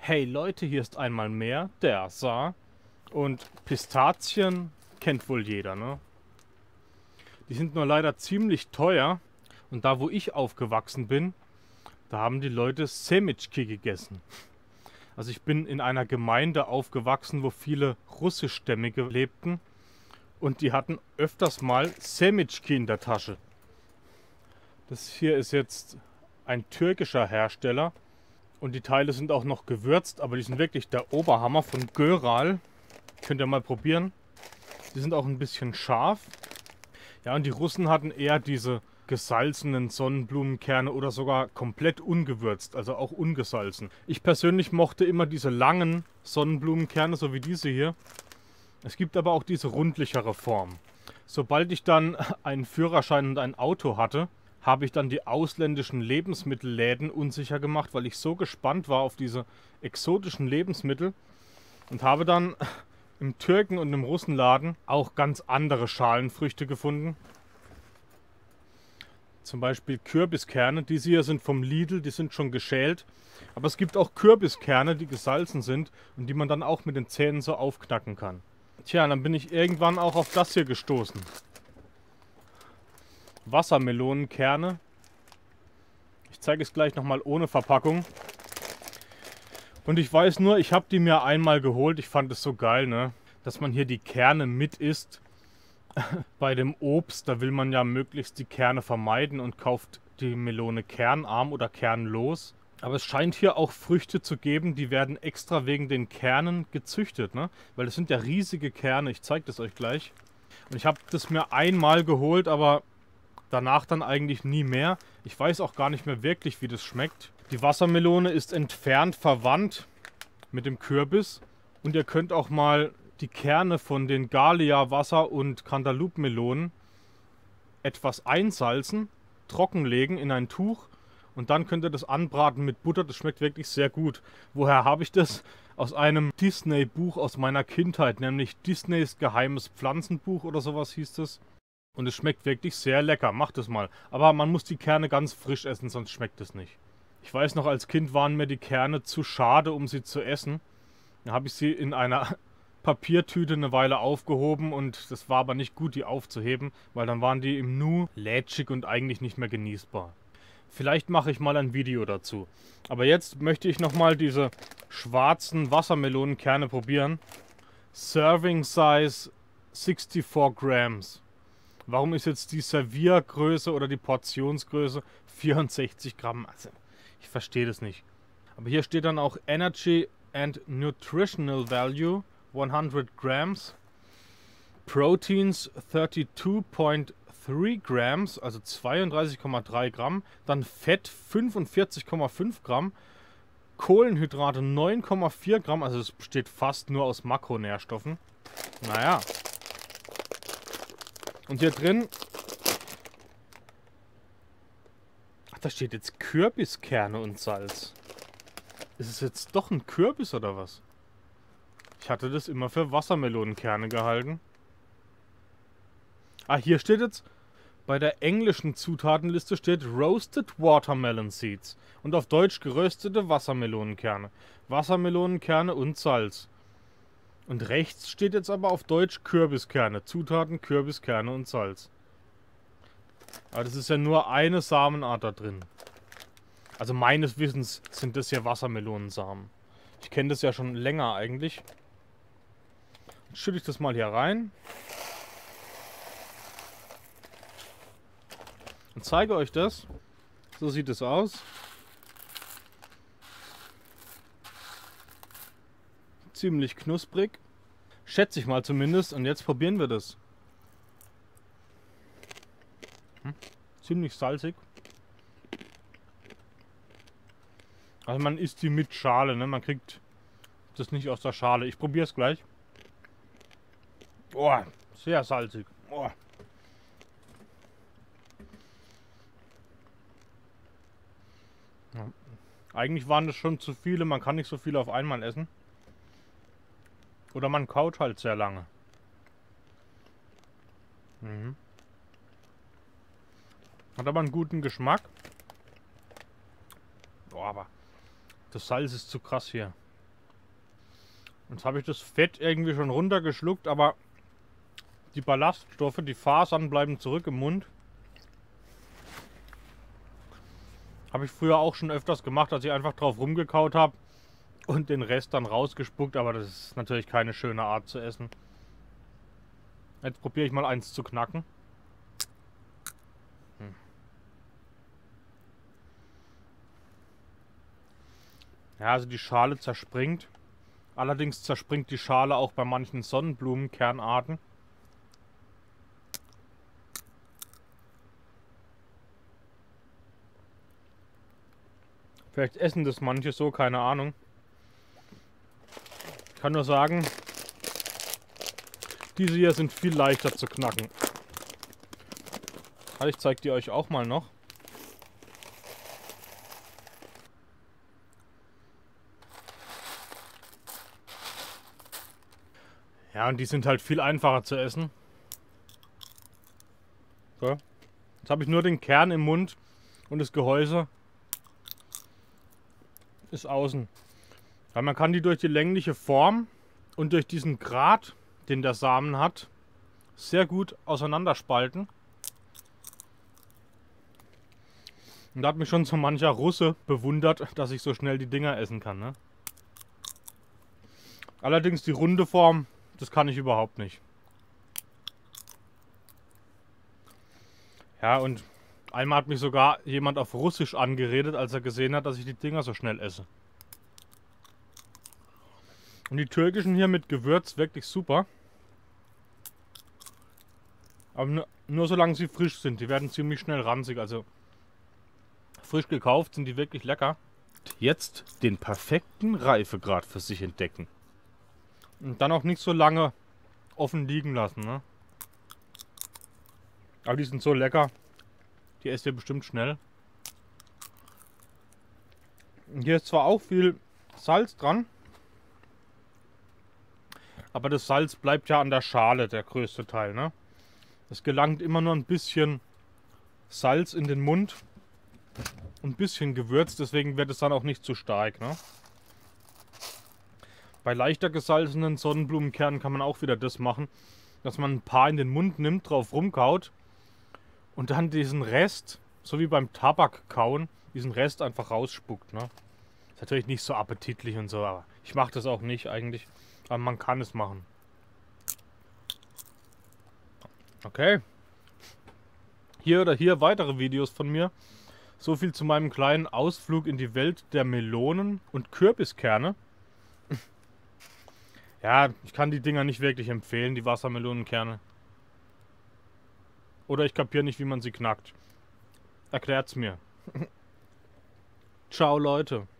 Hey Leute, hier ist einmal mehr der Sa. Und Pistazien kennt wohl jeder, ne? Die sind nur leider ziemlich teuer. Und da, wo ich aufgewachsen bin, da haben die Leute Semitschki gegessen. Also ich bin in einer Gemeinde aufgewachsen, wo viele Russischstämmige lebten. Und die hatten öfters mal Semitschki in der Tasche. Das hier ist jetzt ein türkischer Hersteller. Und die Teile sind auch noch gewürzt, aber die sind wirklich der Oberhammer von Göral. Könnt ihr mal probieren. Die sind auch ein bisschen scharf. Ja, und die Russen hatten eher diese gesalzenen Sonnenblumenkerne oder sogar komplett ungewürzt, also auch ungesalzen. Ich persönlich mochte immer diese langen Sonnenblumenkerne, so wie diese hier. Es gibt aber auch diese rundlichere Form. Sobald ich dann einen Führerschein und ein Auto hatte, habe ich dann die ausländischen Lebensmittelläden unsicher gemacht, weil ich so gespannt war auf diese exotischen Lebensmittel und habe dann im Türken- und im Russenladen auch ganz andere Schalenfrüchte gefunden. Zum Beispiel Kürbiskerne. Diese hier sind vom Lidl, die sind schon geschält. Aber es gibt auch Kürbiskerne, die gesalzen sind und die man dann auch mit den Zähnen so aufknacken kann. Tja, dann bin ich irgendwann auch auf das hier gestoßen. Wassermelonenkerne. Ich zeige es gleich nochmal ohne Verpackung. Und ich weiß nur, ich habe die mir einmal geholt. Ich fand es so geil, ne? Dass man hier die Kerne mit isst. Bei dem Obst, da will man ja möglichst die Kerne vermeiden und kauft die Melone kernarm oder kernlos. Aber es scheint hier auch Früchte zu geben, die werden extra wegen den Kernen gezüchtet, ne? Weil das sind ja riesige Kerne. Ich zeige das euch gleich. Und ich habe das mir einmal geholt, aber danach dann eigentlich nie mehr. Ich weiß auch gar nicht mehr wirklich, wie das schmeckt. Die Wassermelone ist entfernt verwandt mit dem Kürbis. Und ihr könnt auch mal die Kerne von den Galia, Wasser- und Cantaloupe-Melonen etwas einsalzen, trockenlegen in ein Tuch und dann könnt ihr das anbraten mit Butter. Das schmeckt wirklich sehr gut. Woher habe ich das? Aus einem Disney-Buch aus meiner Kindheit, nämlich Disneys geheimes Pflanzenbuch oder sowas hieß es. Und es schmeckt wirklich sehr lecker. Macht es mal. Aber man muss die Kerne ganz frisch essen, sonst schmeckt es nicht. Ich weiß noch, als Kind waren mir die Kerne zu schade, um sie zu essen. Da habe ich sie in einer Papiertüte eine Weile aufgehoben und das war aber nicht gut, die aufzuheben, weil dann waren die im Nu lätschig und eigentlich nicht mehr genießbar. Vielleicht mache ich mal ein Video dazu. Aber jetzt möchte ich nochmal diese schwarzen Wassermelonenkerne probieren. Serving Size 64 Grams. Warum ist jetzt die Serviergröße oder die Portionsgröße 64 Gramm? Also, ich verstehe das nicht. Aber hier steht dann auch Energy and Nutritional Value 100 Grams. Proteins 32,3 Grams, also 32,3 Gramm. Dann Fett 45,5 Gramm. Kohlenhydrate 9,4 Gramm, also es besteht fast nur aus Makronährstoffen. Naja. Und hier drin, ach, da steht jetzt Kürbiskerne und Salz. Ist es jetzt doch ein Kürbis oder was? Ich hatte das immer für Wassermelonenkerne gehalten. Ah, hier steht jetzt, bei der englischen Zutatenliste steht Roasted Watermelon Seeds. Und auf Deutsch geröstete Wassermelonenkerne. Wassermelonenkerne und Salz. Und rechts steht jetzt aber auf Deutsch Kürbiskerne. Zutaten, Kürbiskerne und Salz. Aber das ist ja nur eine Samenart da drin. Also meines Wissens sind das ja Wassermelonensamen. Ich kenne das ja schon länger eigentlich. Jetzt schütte ich das mal hier rein. Und zeige euch das. So sieht es aus. Ziemlich knusprig. Schätze ich mal zumindest. Und jetzt probieren wir das. Ziemlich salzig. Also man isst die mit Schale, ne? Man kriegt das nicht aus der Schale. Ich probiere es gleich. Oh, sehr salzig. Oh. Ja. Eigentlich waren das schon zu viele. Man kann nicht so viele auf einmal essen. Oder man kaut halt sehr lange. Hat aber einen guten Geschmack. Boah, aber das Salz ist zu krass hier. Jetzt habe ich das Fett irgendwie schon runtergeschluckt, aber die Ballaststoffe, die Fasern bleiben zurück im Mund. Habe ich früher auch schon öfters gemacht, dass ich einfach drauf rumgekaut habe und den Rest dann rausgespuckt, aber das ist natürlich keine schöne Art zu essen. Jetzt probiere ich mal eins zu knacken. Ja, also die Schale zerspringt. Allerdings zerspringt die Schale auch bei manchen Sonnenblumenkernarten. Vielleicht essen das manche so, keine Ahnung. Ich kann nur sagen, diese hier sind viel leichter zu knacken. Also ich zeige die euch auch mal noch. Ja, und die sind halt viel einfacher zu essen. So. Jetzt habe ich nur den Kern im Mund und das Gehäuse ist außen. Weil man kann die durch die längliche Form und durch diesen Grat, den der Samen hat, sehr gut auseinanderspalten. Und da hat mich schon so mancher Russe bewundert, dass ich so schnell die Dinger essen kann. Ne? Allerdings die runde Form, das kann ich überhaupt nicht. Ja, und einmal hat mich sogar jemand auf Russisch angeredet, als er gesehen hat, dass ich die Dinger so schnell esse. Und die türkischen hier mit Gewürz wirklich super. Aber nur solange sie frisch sind. Die werden ziemlich schnell ranzig. Also frisch gekauft sind die wirklich lecker. Jetzt den perfekten Reifegrad für sich entdecken. Und dann auch nicht so lange offen liegen lassen. Ne? Aber die sind so lecker. Die esst ihr bestimmt schnell. Und hier ist zwar auch viel Salz dran. Aber das Salz bleibt ja an der Schale, der größte Teil. Ne? Es gelangt immer nur ein bisschen Salz in den Mund. Ein bisschen Gewürz, deswegen wird es dann auch nicht zu stark. Ne? Bei leichter gesalzenen Sonnenblumenkernen kann man auch wieder das machen, dass man ein paar in den Mund nimmt, drauf rumkaut und dann diesen Rest, so wie beim Tabak kauen, diesen Rest einfach rausspuckt. Ne? Ist natürlich nicht so appetitlich und so, aber ich mache das auch nicht eigentlich. Aber man kann es machen. Okay. Hier oder hier weitere Videos von mir. So viel zu meinem kleinen Ausflug in die Welt der Melonen und Kürbiskerne. Ja, ich kann die Dinger nicht wirklich empfehlen, die Wassermelonenkerne. Oder ich kapiere nicht, wie man sie knackt. Erklärt's mir. Ciao, Leute.